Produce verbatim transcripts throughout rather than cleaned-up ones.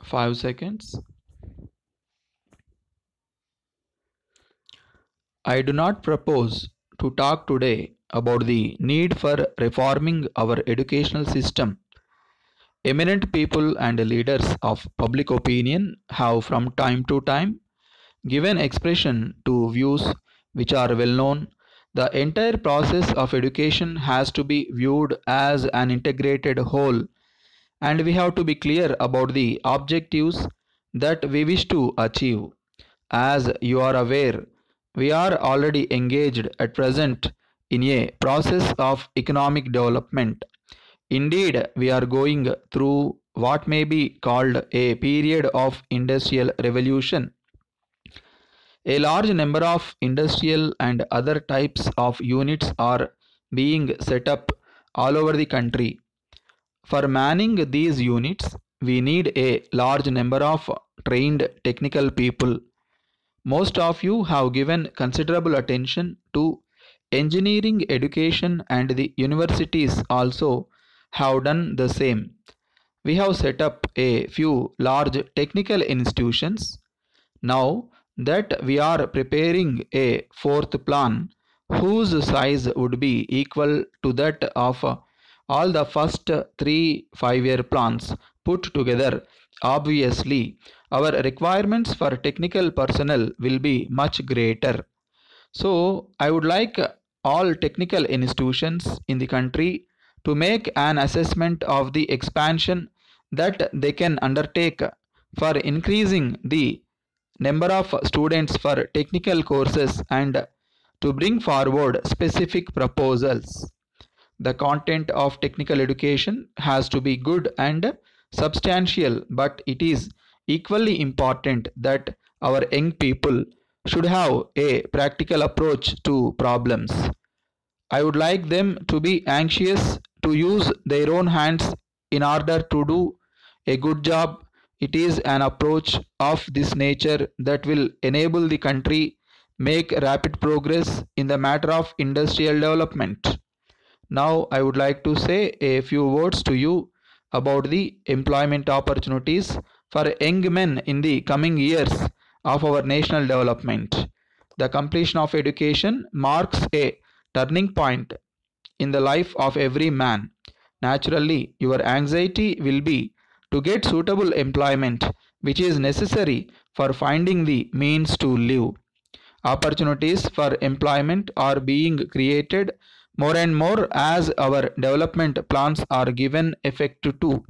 five seconds. I do not propose to talk today about the need for reforming our educational system. Eminent people and leaders of public opinion have from time to time given expression to views which are well known. The entire process of education has to be viewed as an integrated whole, and we have to be clear about the objectives that we wish to achieve. As you are aware, we are already engaged at present in a process of economic development. Indeed, we are going through what may be called a period of industrial revolution. A large number of industrial and other types of units are being set up all over the country. For manning these units, we need a large number of trained technical people. Most of you have given considerable attention to engineering education, and the universities also have done the same. We have set up a few large technical institutions. Now that we are preparing a fourth plan whose size would be equal to that of all the first three five year plans put together, obviously our requirements for technical personnel will be much greater. So, I would like all technical institutions in the country to make an assessment of the expansion that they can undertake for increasing the number of students for technical courses and to bring forward specific proposals. The content of technical education has to be good and substantial, but it is equally important that our young people should have a practical approach to problems. I would like them to be anxious to use their own hands in order to do a good job. It is an approach of this nature that will enable the country make rapid progress in the matter of industrial development. Now I would like to say a few words to you about the employment opportunities for young men in the coming years of our national development. The completion of education marks a turning point in the life of every man. Naturally, your anxiety will be to get suitable employment which is necessary for finding the means to live. Opportunities for employment are being created more and more as our development plans are given effect to.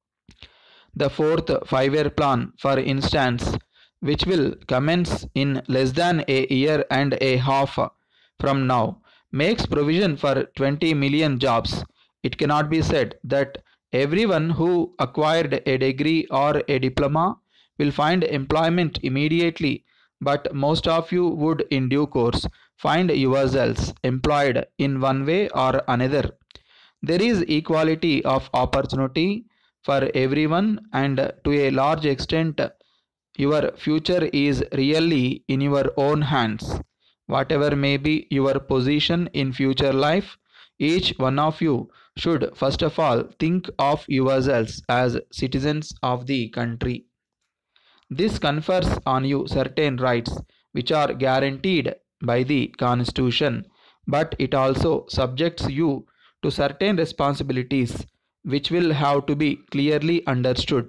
The fourth five year plan, for instance, which will commence in less than a year and a half from now, makes provision for twenty million jobs. It cannot be said that everyone who acquired a degree or a diploma will find employment immediately, but most of you would in due course find yourselves employed in one way or another. There is equality of opportunity for everyone, and to a large extent, your future is really in your own hands. Whatever may be your position in future life, each one of you should first of all think of yourselves as citizens of the country. This confers on you certain rights which are guaranteed by the Constitution, but it also subjects you to certain responsibilities which will have to be clearly understood.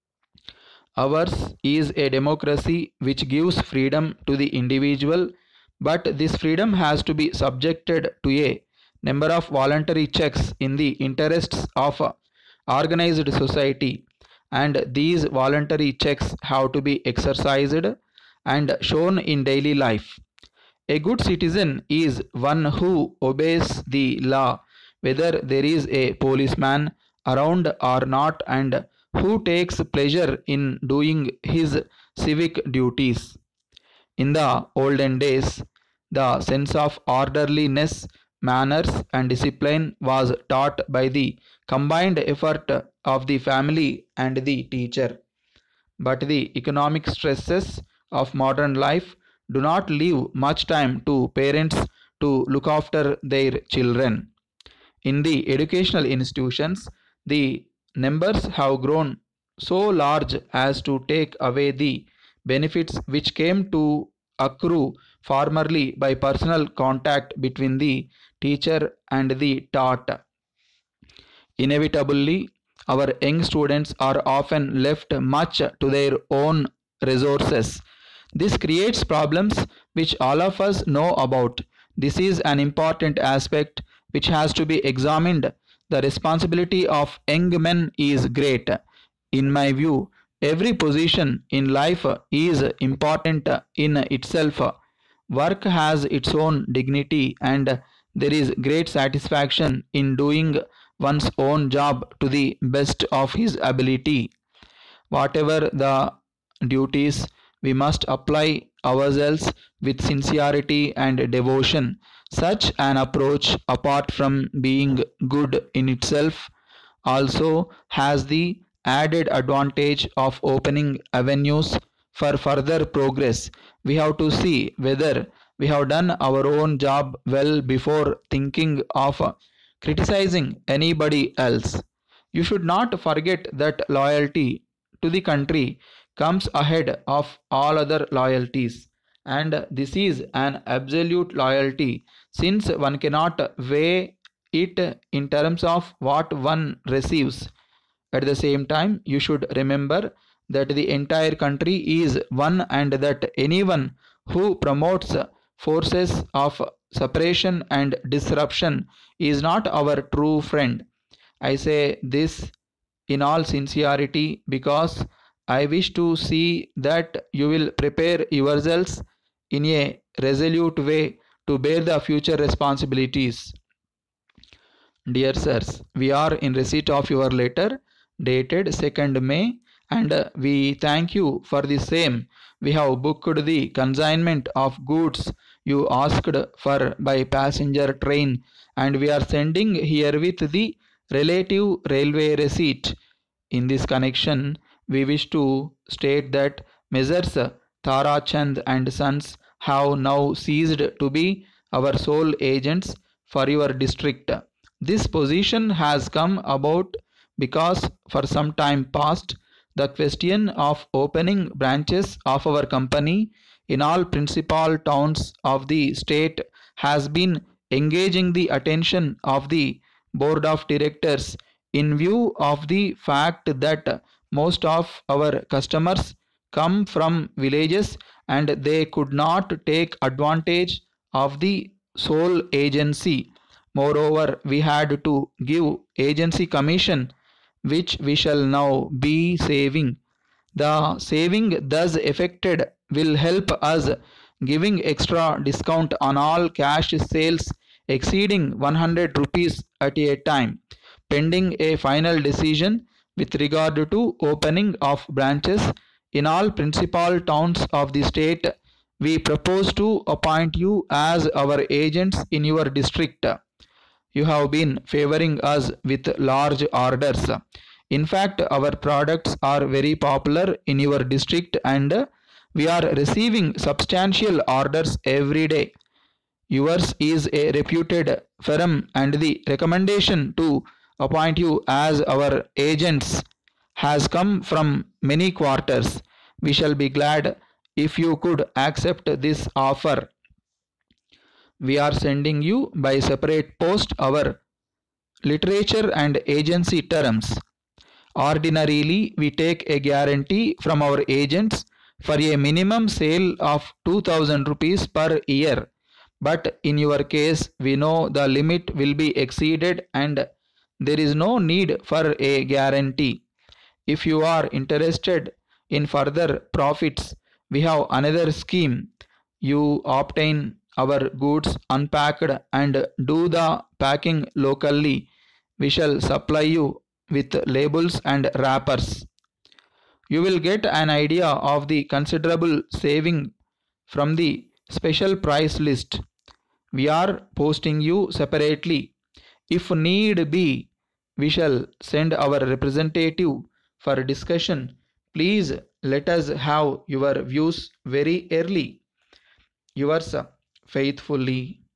Ours is a democracy which gives freedom to the individual, but this freedom has to be subjected to a number of voluntary checks in the interests of organized society, and these voluntary checks have to be exercised and shown in daily life. A good citizen is one who obeys the law whether there is a policeman around or not, and who takes pleasure in doing his civic duties. In the olden days, the sense of orderliness, manners, and discipline was taught by the combined effort of the family and the teacher. But the economic stresses of modern life do not leave much time to parents to look after their children. In the educational institutions, the numbers have grown so large as to take away the benefits which came to accrue formerly by personal contact between the teacher and the taught. Inevitably, our young students are often left much to their own resources. This creates problems which all of us know about. This is an important aspect which has to be examined. The responsibility of young men is great. In my view, every position in life is important in itself. Work has its own dignity, and there is great satisfaction in doing one's own job to the best of his ability. Whatever the duties, we must apply ourselves with sincerity and devotion. Such an approach, apart from being good in itself, also has the added advantage of opening avenues for further progress. We have to see whether we have done our own job well before thinking of criticizing anybody else. You should not forget that loyalty to the country comes ahead of all other loyalties, and this is an absolute loyalty since one cannot weigh it in terms of what one receives. At the same time, you should remember that the entire country is one and that anyone who promotes forces of separation and disruption is not our true friend. I say this in all sincerity because I wish to see that you will prepare yourselves in a resolute way to bear the future responsibilities. Dear sirs, we are in receipt of your letter dated second May, and uh, we thank you for the same. We have booked the consignment of goods you asked for by passenger train, and we are sending herewith the relative railway receipt. In this connection, we wish to state that Messrs. Tarachand and Sons have now ceased to be our sole agents for your district. This position has come about because for some time past the question of opening branches of our company in all principal towns of the state has been engaging the attention of the board of directors in view of the fact that most of our customers come from villages and they could not take advantage of the sole agency. Moreover, we had to give agency commission, which we shall now be saving. The saving thus effected will help us giving extra discount on all cash sales exceeding one hundred rupees at a time, pending a final decision with regard to opening of branches in all principal towns of the state. We propose to appoint you as our agents in your district. You have been favoring us with large orders. In fact, our products are very popular in your district and we are receiving substantial orders every day. Yours is a reputed firm and the recommendation to appoint you as our agents has come from many quarters. We shall be glad if you could accept this offer. We are sending you by separate post our literature and agency terms. Ordinarily, we take a guarantee from our agents for a minimum sale of two thousand rupees per year. But in your case, we know the limit will be exceeded and there is no need for a guarantee. If you are interested in further profits, we have another scheme. You obtain our goods unpacked and do the packing locally. We shall supply you with labels and wrappers. You will get an idea of the considerable saving from the special price list. We are posting you separately. If need be, we shall send our representative for discussion. Please let us have your views very early. Yours faithfully,